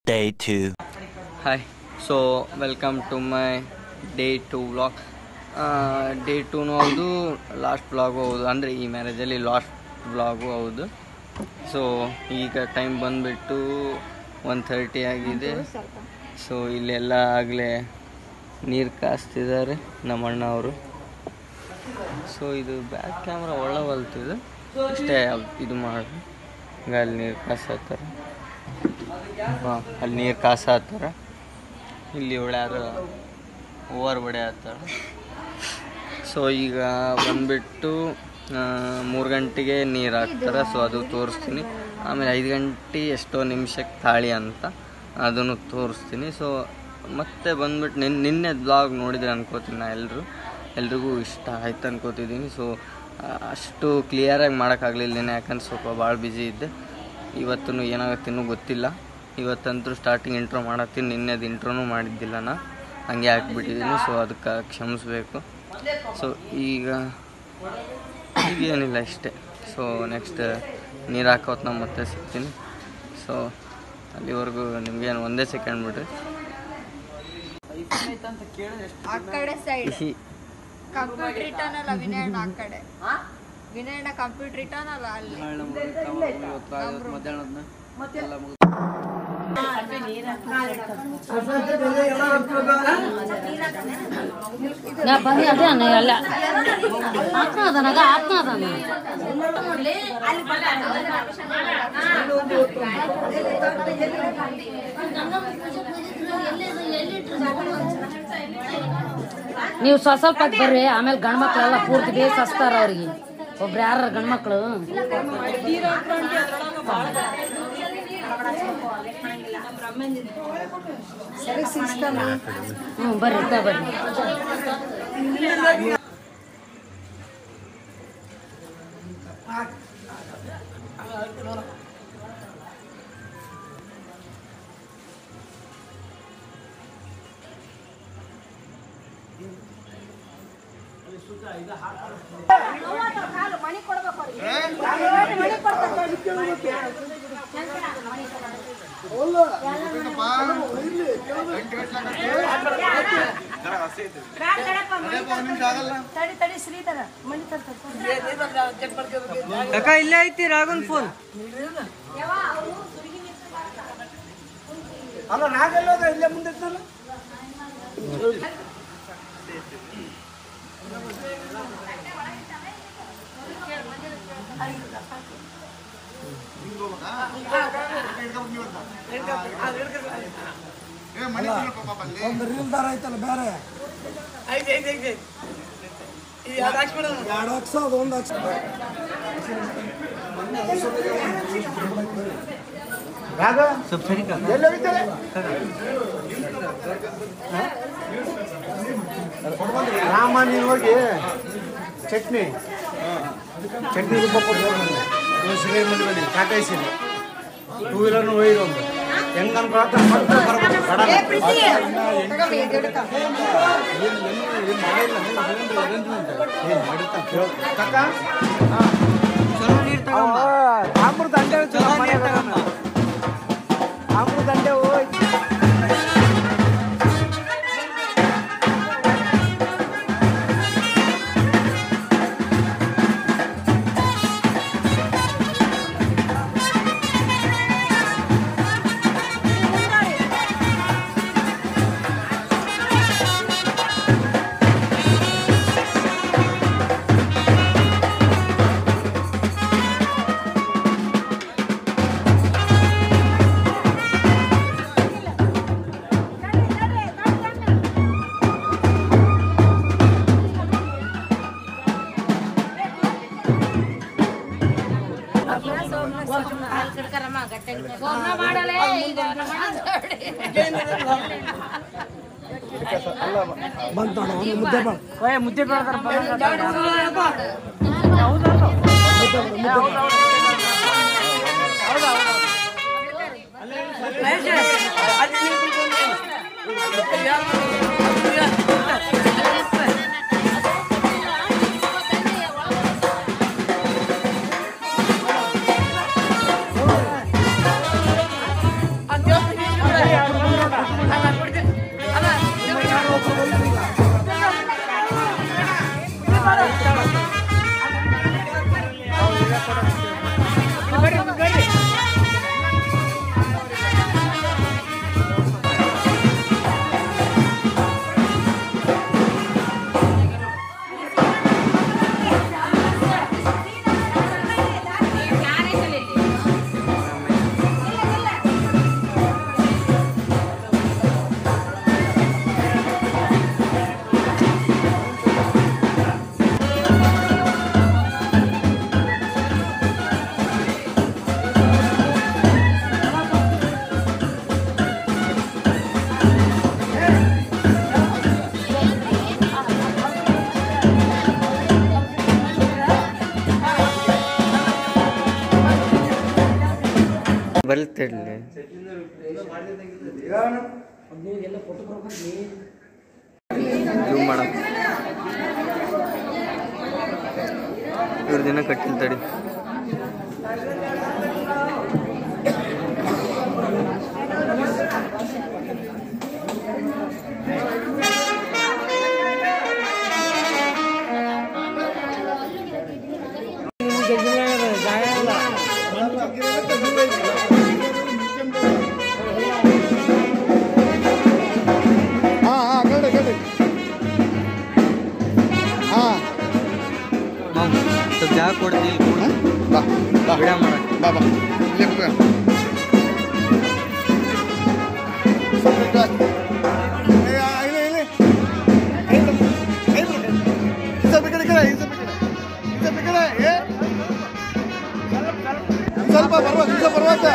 Day 2. Hi, so welcome to my day 2 vlog. Day 2 ಹೌದು, last vlog ಹೌದು, ಅಂದರೆ ಈ ಮ್ಯಾರೇಜಲ್ಲಿ ಲಾಸ್ಟ್ ವ್ಲಾಗು ಹೌದು. ಸೊ ಈಗ ಟೈಮ್ ಬಂದುಬಿಟ್ಟು 1:30 ಆಗಿದೆ. ಸೊ ಇಲ್ಲೆಲ್ಲ ಆಗಲೇ ನೀರು ಕಾಸ್ತಿದ್ದಾರೆ ನಮ್ಮ ಅಣ್ಣ ಅವರು. ಸೊ ಇದು ಬ್ಯಾಕ್ ಕ್ಯಾಮ್ರಾ ಒಳವಲ್ತಿದೆ ಅಷ್ಟೇ, ಇದು ಮಾಡಿ ಅಲ್ಲಿ ನೀರು ಕಾಸಾತಾರೆ. ಅಲ್ಲಿ ನೀರು ಕಾಸಾತಾರೆ. ಇಲ್ಲಿ ಯಾರು ಓವರ್ ಬಡೆ ಆಗ್ತಾರೆ. ಸೊ ಈಗ ಬಂದುಬಿಟ್ಟು 3 ಗಂಟೆಗೆ ನೀರು ಹಾಕ್ತಾರೆ. ಸೊ ಅದು ತೋರಿಸ್ತೀನಿ. ಆಮೇಲೆ 5 ಗಂಟೆ ಎಷ್ಟೋ ನಿಮಿಷಕ್ಕೆ ತಾಳಿ ಅಂತ ಅದನ್ನು ತೋರಿಸ್ತೀನಿ. ಸೊ ಮತ್ತೆ ಬಂದುಬಿಟ್ಟು ನಿನ್ನೆ ಬ್ಲಾಗ್ ನೋಡಿದ್ರೆ ಅನ್ಕೋತೀನಿ ನಾ. ಎಲ್ರಿಗೂ ಇಷ್ಟ ಆಯ್ತು ಅನ್ಕೋತಿದ್ದೀನಿ. ಸೊ ಅಷ್ಟು ಕ್ಲಿಯರಾಗಿ ಮಾಡೋಕ್ಕಾಗಲಿಲ್ಲ ನಿನ್ನೆ, ಯಾಕಂದ್ರೆ ಸ್ವಲ್ಪ ಭಾಳ ಬ್ಯುಸಿ ಇದ್ದೆ. ಇವತ್ತೂ ಏನಾಗುತ್ತೆ ಇನ್ನೂ ಗೊತ್ತಿಲ್ಲ. ಇವತ್ತಂತೂ ಸ್ಟಾರ್ಟಿಂಗ್ ಇಂಟ್ರೋ ಮಾಡತ್ತೀನಿ. ನಿನ್ನೆದು ಇಂಟ್ರೋನೂ ಮಾಡಿದ್ದಿಲ್ಲ ನಾ, ಹಂಗೆ ಹಾಕ್ಬಿಟ್ಟಿದ್ದೀನಿ. ಸೊ ಅದಕ್ಕೆ ಕ್ಷಮಿಸ್ಬೇಕು. ಸೊ ಈಗೇನಿಲ್ಲ ಇಷ್ಟೇ. ಸೊ ನೆಕ್ಸ್ಟ್ ನೀರು ಹಾಕೋತ್ ನಾವು ಮತ್ತೆ ಸಿಗ್ತೀನಿ. ಸೊ ಅಲ್ಲಿವರೆಗೂ ನಿಮ್ಗೇನು ಒಂದೇ ಸೆಕೆಂಡ್ ಬಿಡ್ರಿ. ಆ ಕಡೆ ಸೈಡ್ ಕಂಪ್ಯೂಟರ್ ರಿಟರ್ನ್ ಅಲ್ಲ ವಿನಯಣ್ಣ, ಆ ಕಡೆ ವಿನಯಣ್ಣ ಕಂಪ್ಯೂಟರ್ ರಿಟರ್ನ್ ಅಲ್ಲ ಅಲ್ಲಿ. ನೀವು ಸ್ವಲ್ಪ ಬರ್ರಿ, ಆಮೇಲೆ ಗಂಡ್ಮಕ್ಳೆಲ್ಲ ಪೂರ್ತಿ ಬೇಸ್ ಹಚ್ತಾರ. ಅವ್ರಿಗೆ ಒಬ್ರು ಯಾರ ಗಂಡ್ಮಕ್ಳು ಬರ್ರಿ ಬರ್ರಿ. ಇಲ್ಲೇ ಐತಿ ರಾಘವನ್ ಫೋನ್. ಅಲ್ಲ ನಾಗೆಲ್ಲ ಇಲ್ಲೇ ಮುಂದೆ ಇತ್ತಲ್ಲ. ಒಂದು ರೀಲ್ ದಾರ ಐತಲ್ಲ ಬೇರೆ, 2 ಹಾಕ್ಸ ಅದು 1 ಹಾಕ್ಸ. ರಾಮ ನೀನು ಹೋಗಿ ಚಟ್ನಿ ರುಬ್ಬ ಶ್ರೀ ಮಂದಿ ಬನ್ನಿ ಕಾಟಾಯಿಸಿದೆ. 2 ವೀಲರ್ನು ಒಯ್ದು ಒಂದು ಹೆಂಗ ಅಮೃತ ದಂಡೆ ಹೋಯ್. ಮುದ್ದೆ ಬಲ್ತಿಡ್ಲಿ ಮೇಡಮ್ ಇವ್ರ ದಿನ ಕಟ್ಟಿಲ್ ತಡಿ. ಚಹಾ ಕೊಡ್ತೀವಿ ಗಿಡ ಮಾಡಕ್ಕೆ ಬಾಬಾ ಸ್ವಲ್ಪ ಪರ್ವತ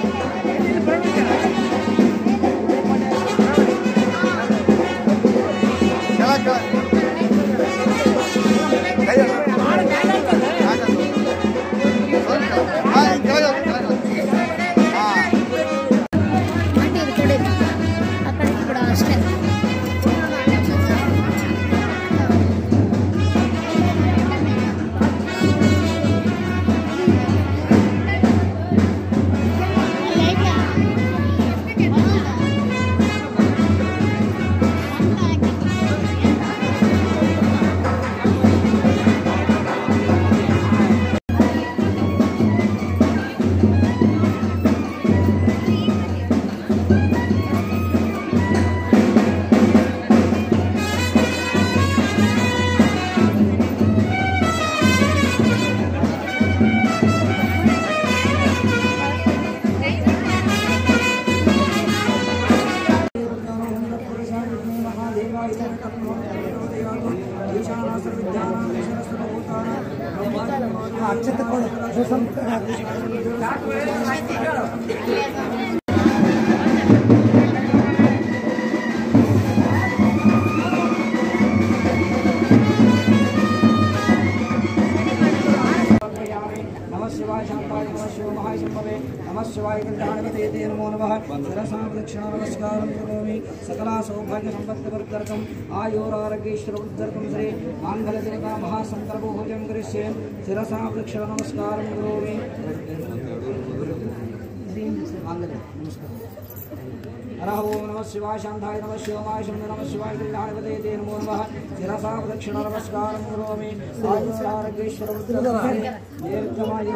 नमः शिवाय कल्याणवते ते नमो नमः शिरसा प्रदक्षिणा नमस्कारं करोमि सकला सौभाग्य संपत्तिवर्धकम् आयुरारोग्यैश्वर्यवर्धकं श्री माङ्गल्यदेवता महासंकल्पभोजं करिष्ये शिरसा प्रदक्षिणा नमस्कारं करोमि हरः ओं नमः शिवाय शान्ताय नमः शिवाय शम्भो नमः शिवाय कल्याणवते ते नमो नमः शिरसा प्रदक्षिणा नमस्कारं करोमि आयुरारोग्यैश्वर्यवर्धकं दीर्घमायुः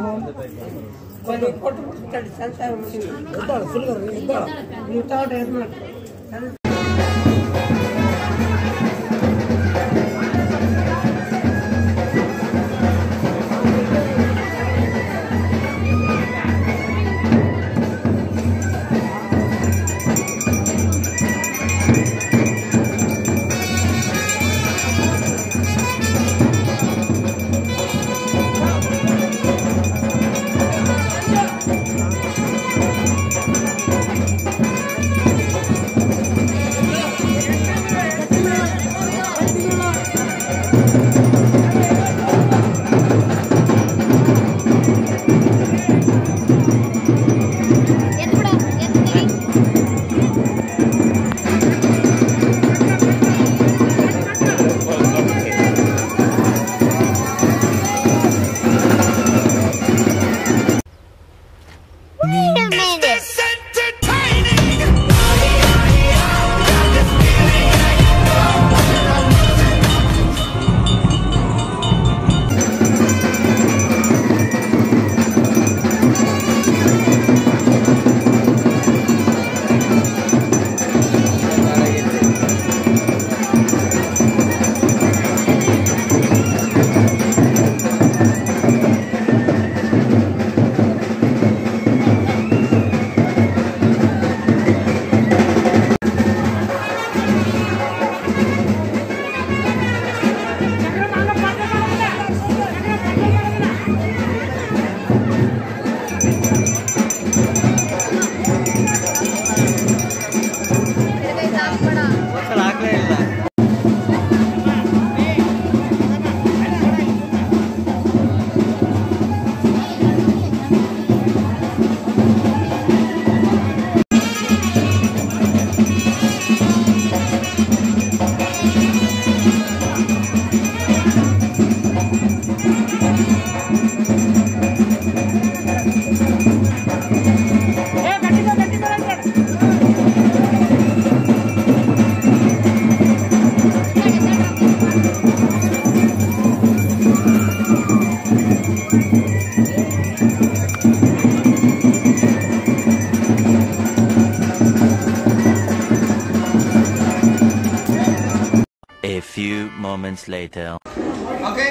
A few moments later. Okay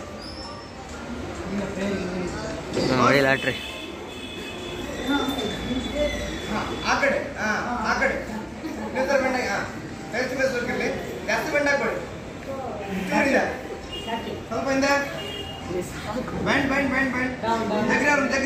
ನೋಡಿ ಲಾಟ್ರಿ ಆ ಕಡೆ ಆ ಕಡೆ ಬೆಂಡ ಜಾಸ್ತಿ ಬೆಂಡ ಹಾಕೊಳ್ಳಿ ಸ್ವಲ್ಪ ಇಂದ band band band band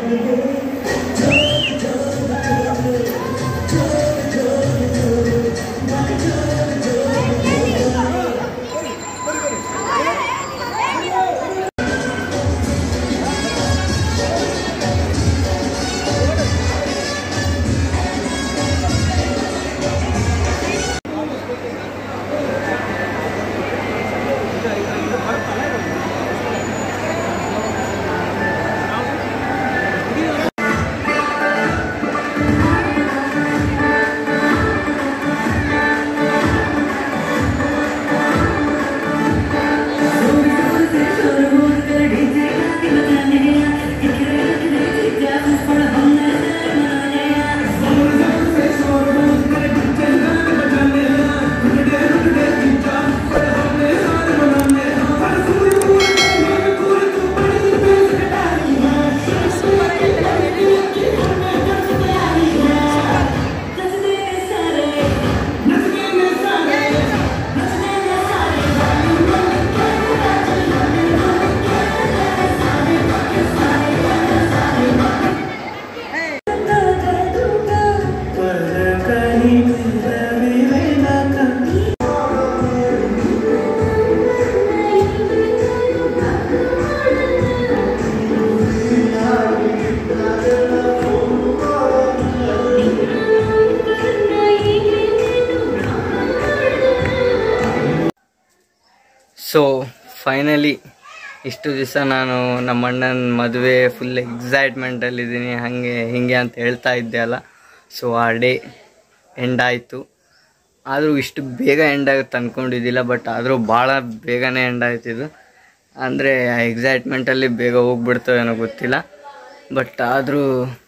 so finally ಇಷ್ಟು ದಿವಸ ನಾನು ನಮ್ಮ ಅಣ್ಣನ ಮದುವೆ ಫುಲ್ ಎಕ್ಸೈಟ್ಮೆಂಟಲ್ಲಿದ್ದೀನಿ ಹಾಗೆ ಹೀಗೆ ಅಂತ ಹೇಳ್ತಾ ಇದ್ದೆ ಅಲ್ಲ. ಸೊ ಆ ಡೇ ಎಂಡ್ ಆಯಿತು. ಆದರೂ ಇಷ್ಟು ಬೇಗ ಎಂಡ್ ಆಗುತ್ತೆ ಅಂದ್ಕೊಂಡಿದ್ದಿಲ್ಲ, ಬಟ್ ಆದರೂ ಭಾಳ ಬೇಗನೆ ಎಂಡ್ ಆಯ್ತಿದ್ದು. ಅಂದರೆ ಎಕ್ಸೈಟ್ಮೆಂಟಲ್ಲಿ ಬೇಗ ಹೋಗ್ಬಿಡ್ತೋ ಏನೋ ಗೊತ್ತಿಲ್ಲ, ಬಟ್ ಆದರೂ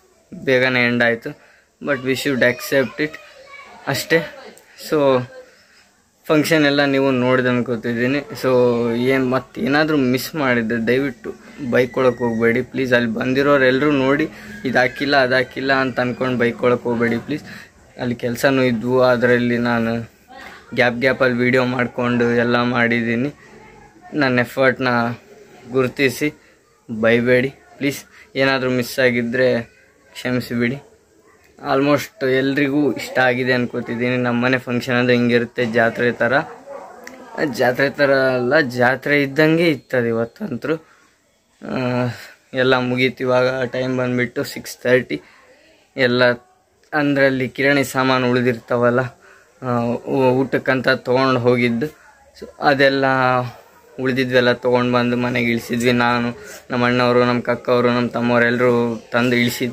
ಬೇಗನೆ ಎಂಡ್ ಆಯಿತು. But we should accept it ಅಷ್ಟೇ. ಸೊ ಫಂಕ್ಷನ್ ಎಲ್ಲ ನೀವು ನೋಡಿದೆ ಅನ್ಕೋತಿದ್ದೀನಿ. ಸೊ ಮತ್ತೇನಾದರೂ ಮಿಸ್ ಮಾಡಿದ್ದೆ ದಯವಿಟ್ಟು ಬೈಕೊಳಕ್ಕೆ ಹೋಗಬೇಡಿ ಪ್ಲೀಸ್. ಅಲ್ಲಿ ಬಂದಿರೋರು ಎಲ್ಲರೂ ನೋಡಿ ಇದು ಹಾಕಿಲ್ಲ ಅದು ಹಾಕಿಲ್ಲ ಅಂತ ಅಂದ್ಕೊಂಡು ಬೈಕೊಳಕ್ಕೆ ಹೋಗಬೇಡಿ ಪ್ಲೀಸ್. ಅಲ್ಲಿ ಕೆಲಸನೂ ಇದ್ವು, ಅದರಲ್ಲಿ ನಾನು ಗ್ಯಾಪಲ್ಲಿ ವೀಡಿಯೋ ಮಾಡಿಕೊಂಡು ಎಲ್ಲ ಮಾಡಿದ್ದೀನಿ. ನನ್ನ ಎಫರ್ಟ್ನ ಗುರುತಿಸಿ ಬೈಬೇಡಿ ಪ್ಲೀಸ್. ಏನಾದರೂ ಮಿಸ್ ಆಗಿದ್ದರೆ ಕ್ಷಮಿಸಿಬಿಡಿ. ಆಲ್ಮೋಸ್ಟ್ ಎಲ್ರಿಗೂ ಇಷ್ಟ ಆಗಿದೆ ಅನ್ಕೋತಿದ್ದೀನಿ. ನಮ್ಮ ಮನೆ ಫಂಕ್ಷನ್ ಅಂದರೆ ಹಿಂಗಿರುತ್ತೆ, ಜಾತ್ರೆ ಥರ ಅಲ್ಲ, ಜಾತ್ರೆ ಇದ್ದಂಗೆ ಇರ್ತದೆ. ಇವತ್ತಂತರೂ ಎಲ್ಲ ಮುಗೀತು. ಇವಾಗ ಟೈಮ್ ಬಂದುಬಿಟ್ಟು 6:30. ಎಲ್ಲ ಅಂದ್ರಲ್ಲಿ ಕಿರಾಣಿ ಸಾಮಾನು ಉಳಿದಿರ್ತಾವಲ್ಲ, ಊಟಕ್ಕಂತ ತೊಗೊಂಡು ಹೋಗಿದ್ದು. ಸೊ ಅದೆಲ್ಲ ಉಳಿದಿದ್ವೆಲ್ಲ ತೊಗೊಂಡು ಬಂದು ಮನೆಗೆ ಇಳಿಸಿದ್ವಿ. ನಾನು, ನಮ್ಮ ಅಣ್ಣವರು, ನಮ್ಮ ಕಕ್ಕವರು, ನಮ್ಮ ತಮ್ಮವರೆಲ್ಲರೂ ತಂದು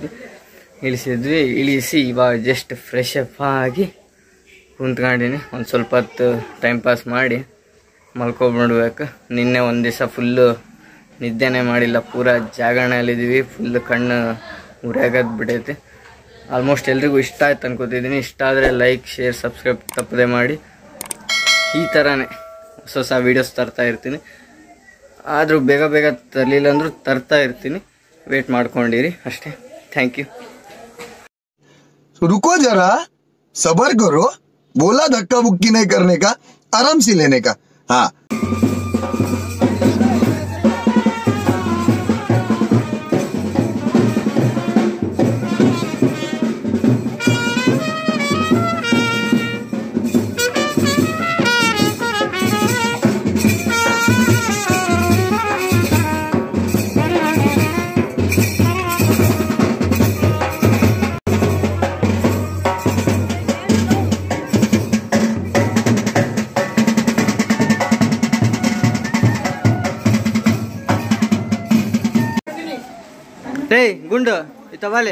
ಇಳಿಸಿ ಇವಾಗ ಜಸ್ಟ್ ಫ್ರೆಶ್ ಅಪ್ ಆಗಿ ಕುಂತ್ಕೊಂಡಿನಿ. ಒಂದು ಸ್ವಲ್ಪ ಹೊತ್ತು ಟೈಮ್ ಪಾಸ್ ಮಾಡಿ ಮಲ್ಕೊಬಿಡ್ಬೇಕು. ನಿನ್ನೆ ಒಂದು ದಿವಸ ಫುಲ್ಲು ನಿದ್ದೆನೇ ಮಾಡಿಲ್ಲ, ಪೂರ ಜಾಗರಣೆಯಲ್ಲಿದ್ದೀವಿ. ಫುಲ್ ಕಣ್ಣು ಉರಿಯಾಗದ್ ಬಿಡೈತೆ. ಆಲ್ಮೋಸ್ಟ್ ಎಲ್ರಿಗೂ ಇಷ್ಟ ಆಯ್ತು ಅನ್ಕೋತಿದ್ದೀನಿ. ಇಷ್ಟ ಆದರೆ ಲೈಕ್, ಶೇರ್, ಸಬ್ಸ್ಕ್ರೈಬ್ ತಪ್ಪದೆ ಮಾಡಿ. ಈ ಥರನೇ ಹೊಸ ವೀಡಿಯೋಸ್ ತರ್ತಾ ಇರ್ತೀನಿ. ಆದರೂ ಬೇಗ ತರಲಿಲ್ಲ ಅಂದರೂ ತರ್ತಾ ಇರ್ತೀನಿ. ವೇಟ್ ಮಾಡ್ಕೊಂಡಿರಿ ಅಷ್ಟೇ. Thank you. रुको जरा, सबर करो. बोला धक्का बुक्की नहीं करने का, आराम से लेने का. हाँ. ಗುಂಡು ಇತ್ತವಾಲೆ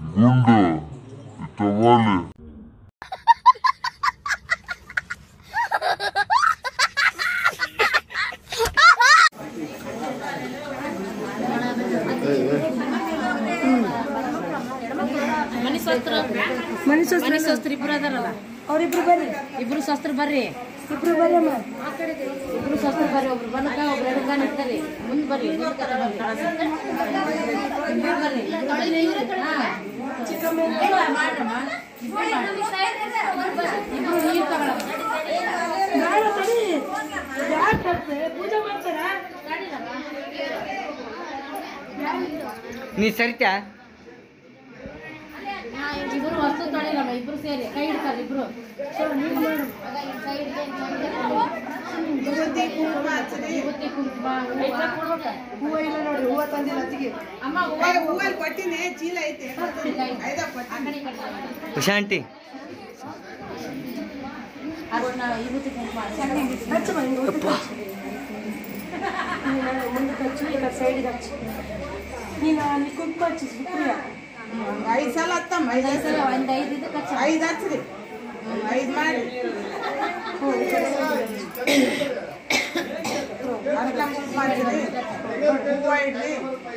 ಮನಿ ಸ್ವಸ್ತ್ರ ಇಬ್ರು ಅದಾರಲ್ಲ, ಅವ್ರಿಬ್ರು ಬರ್ರಿ. ಇಬ್ರು ಸ್ವಸ್ತ್ರ ಬರ್ರಿ. ಇಬ್ರು ಸ್ವಸ್ತ್ರ ಬರ್ರಿ. ಒಬ್ರು ಬನಕ, ಒಬ್ರು ಎಡಗ ನಿಂತರಿ. ಮುಂದೆ ಬರ್ರಿ. ನೀ ಸರಿತಾ ಇಬ್ರು ವಸ್ತು ತೊಳಿರಮ್ಮ, ಇಬ್ರು ಸೇರಿ ಕೈ ಹಿಡ್ತಾರೆ ಇಬ್ರು. ವಿಭೂತಿ ಕುಂಕುಮ ಹೂವ ಇಲ್ಲ ನೋಡ್ರಿ, ಹೂವ ತಂದಿಲ್ಲ ಅತ್ತಿಗೆ. ಅಮ್ಮ ಹೂವಲ್ಲಿ ಕೊಟ್ಟಿನಿ, ಚೀಲ ಐತೆ. ಉಷಾ ಆಂಟಿ ಅರ್ಶಿನ ವಿಭೂತಿ ಕುಂಕುಮ ಮುಂದೆ ಹಚ್ಚು, ಈಗ ಸೈಡಿಗೆ ಹಚ್ಚು. ನೀನು ಅಲ್ಲಿ ಕುಂಕುಮ ಹಚ್ಚಿ ಸುಪ್ರಿಯ 5 ಸಲ ಹತ್ತಮ್ಮ. 5 ಸಲ ಒಂದು 5 ಇದಕ್ಕೆ 5 ಹಚ್ಚ್ರಿ, 5 ಮಾಡಿ. ಅರ್ಧ ಕುಂಕುಮ ಹಚ್ಚಿರಿ, ಹೂವ ಇಡ್ಲಿ.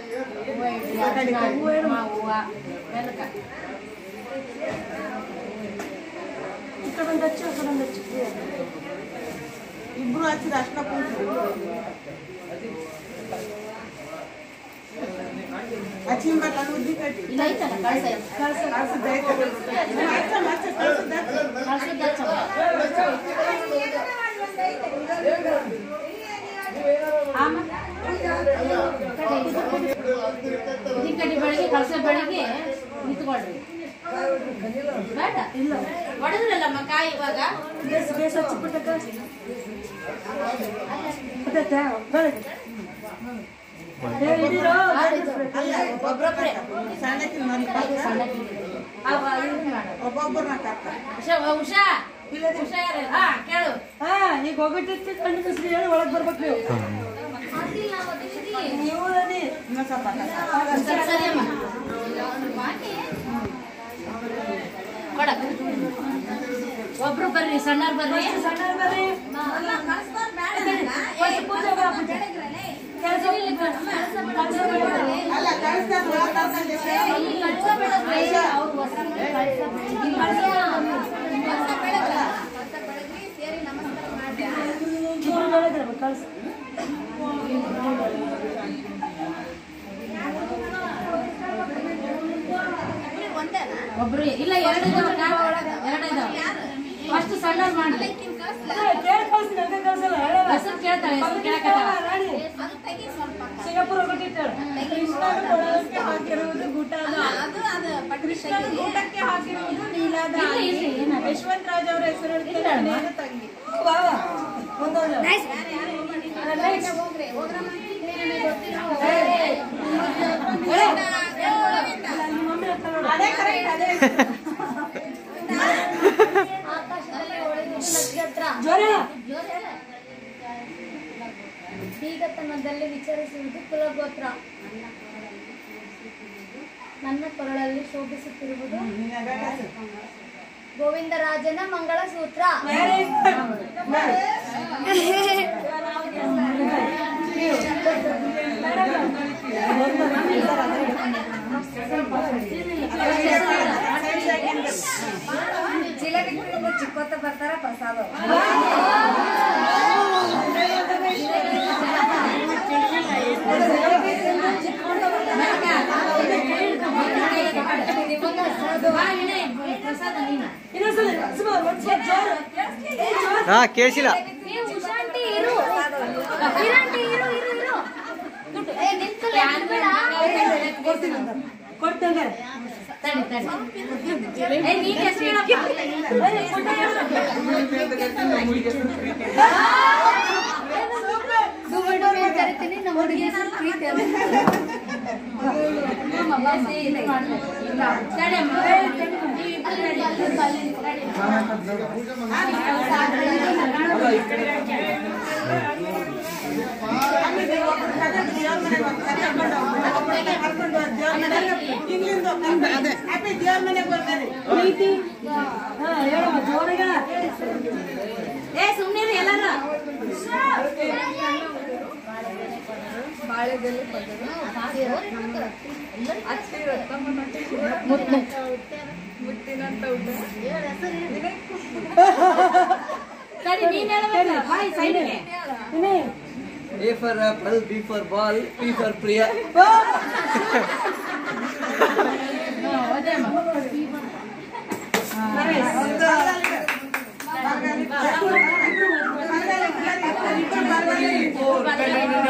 ಹೂವ ಬೆಳಕ ಈ ಕಡೆ ಒಂದು ಹಚ್ಚು, ಆ ಕಡೆ ಒಂದು ಹಚ್ಚು. ಇಬ್ರು ಹಚ್ಚಿದ ಅಷ್ಟ ಕುಂಕುಮ ಹಚ್ಚಿನ ಬಟ್ಟ ಉದ್ದಿ ಕಟ್ಟಿ. ಇಲ್ಲ ಐತಲ್ಲ ಕಳ್ಸ ಈ ಕಡೆ ಬೆಳಿಗ್ಗೆ ಕಳ್ಸ ಬೆಳಿಗ್ಗೆ ನಿಂತ್ಕೊಳ್ರಿ. ಬೇಡ ಇಲ್ಲ ಹೊಡೆದ್ರಲ್ಲಮ್ಮ ಕಾಯಿ ಇವಾಗ ಬೇಸ್ ಹಚ್ಚಿಬಿಟ್ಟಕ್ಕ ಒಬ್ಬೊಬ್ರೆ ಒಬ್ಬೊಬ್ಬರನ್ನ ಉಷಾ ಕೇಳು. ಈಗ ಹೋಗ್ಬಿಟ್ಟು ಕಣ್ಣು ಕಸ್ರಿ ಹೇಳಿ ಒಳಗೆ ಬರ್ಬೇಕು ನೀವು. ನೀವು ಸರಿ ಅಮ್ಮ ಕೊಡಕ್ ಒಬ್ರು ಬರ್ರಿ, ಸಣ್ಣರ್ ಬರ್ರಿ. ಒಬ್ರು ಇಲ್ಲ, 2 ಇದಾವ. ಫಸ್ಟ್ ಸಣ್ಣರ್ ಮಾಡಿ ಹೆಸರು ಕೇಳ್ತಾಳೆ, ಹೆಸರು ಕೇಳಕತ್ತಾಳ. ಸಿಂಗಾಪುರ ಹಾಕಿರುವುದು ಗುಟಾದ, ಕೃಷ್ಣನ ಊಟಕ್ಕೆ ಹಾಕಿರುವುದು ನೀಲಾದ. ಯಶವಂತರಾಜ್ ಅವರ ಹೆಸರು ತಂಗಿ. ಬೀಗತನದಲ್ಲಿ ವಿಚಾರಿಸುವುದು ಕುಲಗೋತ್ರ. ನನ್ನ ಕೊರಳಲ್ಲಿ ಶೋಭಿಸುತ್ತಿರುವುದು ಗೋವಿಂದರಾಜನ ಮಂಗಳಸೂತ್ರ. ಜಿಲೇಬಿ ಕುಡಿದು ಚಿಕ್ಕೋತ ಬರ್ತಾರ ಪ್ರಸಾದ. ಹಾ ಕೇಳಿಸಿಲ್ಲ. ಕರಿತೀನಿ ನಮ್ಮ ಹುಡುಗಿ ಪ್ರೀತಿ ಅಲ್ಲ. ಸುಮ್ಮನೆ ಎಲ್ಲಾರ ಬಾಳೆದೆಲೆ ಮುತ್ತಿನಂತ ಊಟ. ಸರಿ ನೀನ್ ಹೇಳ್ಬೇಕು. ಬಾಯ್ ಸೈಡ್ಗೆ. A for apple, B for ball, P for Priya.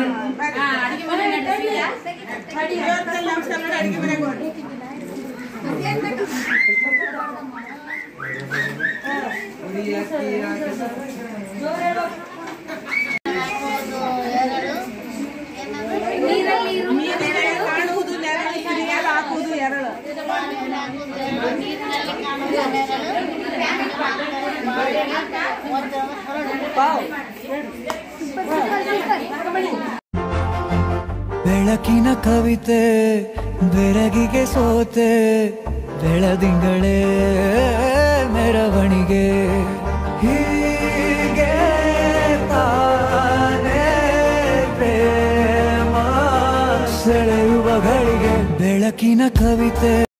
ಅಡಿಗೆ ಮನೆ ನಡೆಸಿದ್ಯಾ? ಅಡಿಗೆ ಮನೆಗೆ ಕಾಣುವುದು ನೆರಳು ಹಾಕುವುದು ಎರಳು. ಬೆಳಕಿನ ಕವಿತೆ ಬೆರಗಿಗೆ ಸೋತೆ ಬೆಳದಿಂಗಳೇ ಮೆರವಣಿಗೆ ಹೀಗೆ ತಾನೇ ಪ್ರೇಮ ಸೆಳೆಯುವ ಗಳಿಗೆ ಬೆಳಕಿನ ಕವಿತೆ